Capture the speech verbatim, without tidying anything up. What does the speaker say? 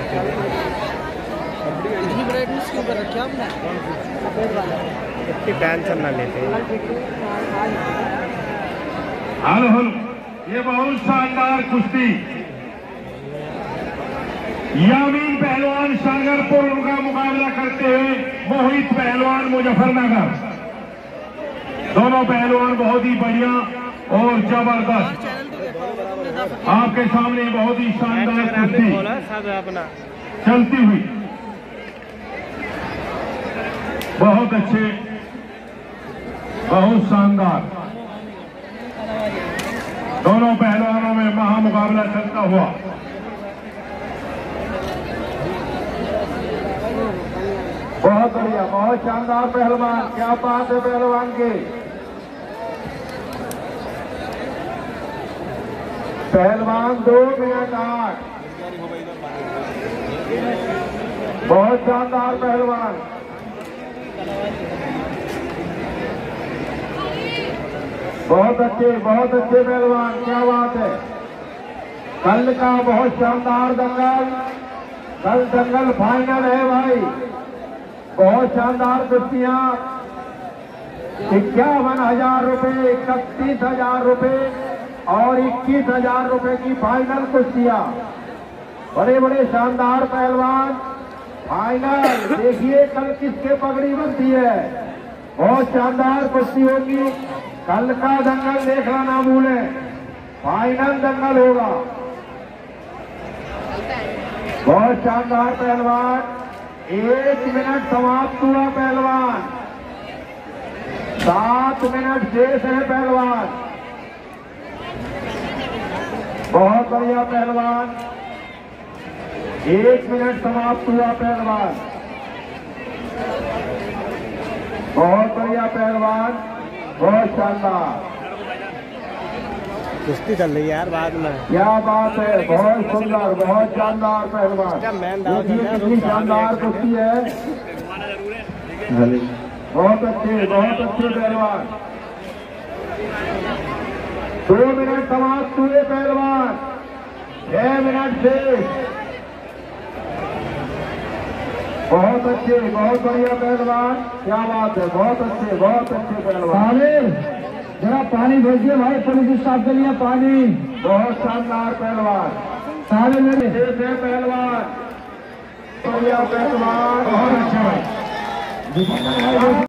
इतनी ब्राइटनेस क्यों कर रखी आपने? इतनी टेंशन ना लेते। हेलो हेलो, ये बहुत शानदार कुश्ती यामीन पहलवान शाहजहांपुर उनका मुकाबला करते हैं मोहित पहलवान मुजफ्फरनगर। दोनों पहलवान बहुत ही बढ़िया और जबरदस्त आपके सामने बहुत ही शानदार कुश्ती चलती हुई, बहुत अच्छे, बहुत शानदार दोनों पहलवानों में महामुकाबला चलता हुआ। बहुत बढ़िया, बहुत शानदार पहलवान, क्या बात है पहलवान की। पहलवान दो मिनट आठ, बहुत शानदार पहलवान, बहुत अच्छे, बहुत अच्छे पहलवान, क्या बात है। कल का बहुत शानदार दंगल, कल दंगल फाइनल है भाई, बहुत शानदार कुश्तियां, इक्यावन हजार रुपये, इकतीस हजार रुपये और इक्कीस हजार रुपये की फाइनल कुश्तियां। बड़े बड़े शानदार पहलवान फाइनल। देखिए कल किसके पगड़ी बनती है, बहुत शानदार कुश्ती होगी। कल का दंगल देखना ना भूलें, फाइनल दंगल होगा। बहुत शानदार पहलवान, एक मिनट समाप्त हुआ पहलवान, सात मिनट शेष है पहलवान। बहुत बढ़िया पहलवान, एक मिनट समाप्त हुआ पहलवान, बहुत बढ़िया पहलवान, बहुत शानदार कुश्ती चल रही है यार बाद में। क्या बात है, बहुत सुंदर, बहुत शानदार पहलवान, कितनी शानदार कुश्ती है। बहुत अच्छे, बहुत अच्छे पहलवान। दो मिनट समाप्त हुए पहलवान, छह मिनट शेष। बहुत अच्छे, बहुत बढ़िया पहलवान, क्या बात है, बहुत अच्छे, बहुत अच्छे पहलवान। जरा पानी भेजिए भाई, पुलिस स्टाफ के लिए पानी। बहुत शानदार पहलवान, सारे मेरे शेष है पहलवान, बढ़िया पहलवान, बहुत अच्छा भाई।